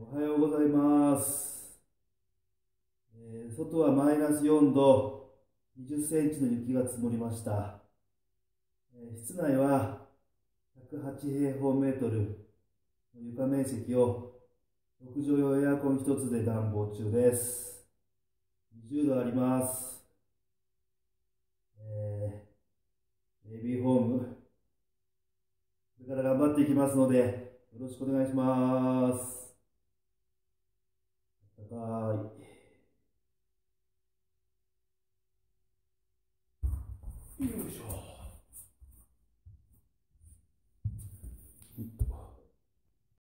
おはようございます。外はマイナス4度、20センチの雪が積もりました。室内は108平方メートルの床面積を6畳用エアコン1つで暖房中です。20度あります。ベイビーホーム、これから頑張っていきますので、よろしくお願いします。あったかい。